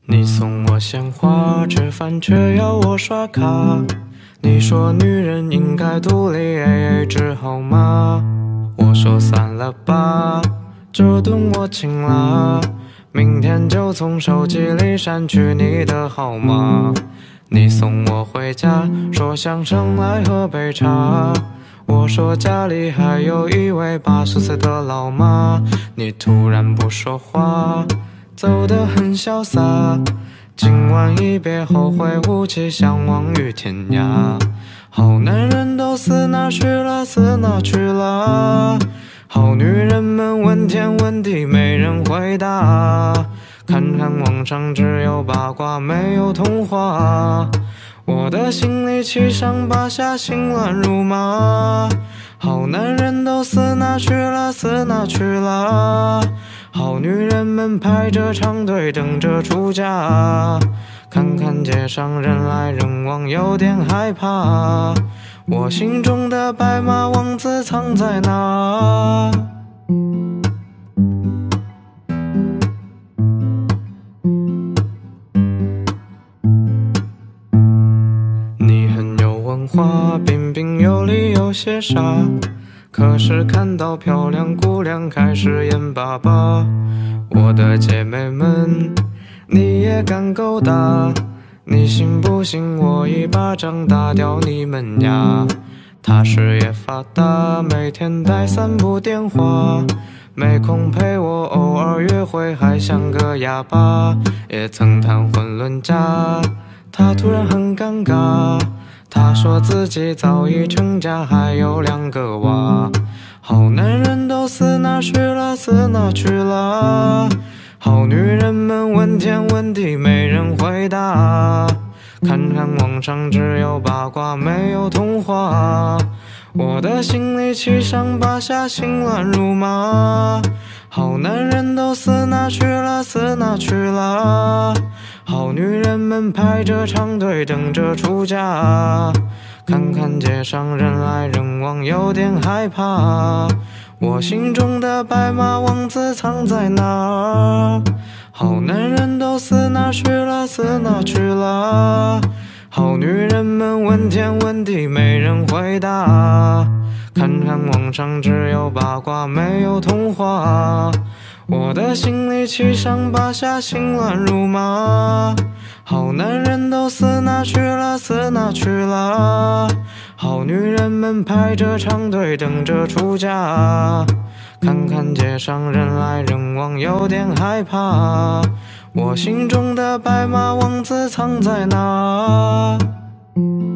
你送我鲜花，吃饭却要我刷卡。你说女人应该独立 AA 制好吗？我说算了吧，这顿我请了，明天就从手机里删去你的号码。你送我回家，说想上来喝杯茶。我说家里还有一位80岁的老妈。你突然不说话，走得很潇洒。今晚一别后会无期，相忘于天涯。好男人都死哪去了，死哪去了？好女人们问天问地，没人回答。看看网上只有八卦，没有童话。我的心里七上八下，心乱如麻。好男人都死哪去了，死哪去了？好女人们排着长队等着出嫁。看看街上人来人往，有点害怕。我心中的白马王子藏在哪？你很有文化，彬彬有礼，有些傻。可是看到漂亮姑娘开始眼巴巴。我的姐妹们，你也敢勾搭？你信不信我一巴掌打掉你们呀？他事业发达，每天带3部电话，没空陪我，偶尔约会还像个哑巴。也曾谈婚论嫁，他突然很尴尬。他说自己早已成家，还有2个娃。好男人都死哪去了，死哪去了？好女人们问天问地，没人回答。看看网上只有八卦，没有童话。我的心里七上八下，心乱如麻。好男人都死哪去了，死哪去了？好女人们排着长队等着出嫁。看看街上人来人往，有点害怕。我心中的白马王子藏在哪？好男人都死哪去了，死哪去了？好女人们问天问地，没人回答。看看网上只有八卦，没有童话。我的心里七上八下，心乱如麻。好男人都死哪去了，死哪去了？好女人们排着长队等着出嫁。看看街上人来人往，有点害怕。我心中的白马王子藏在哪？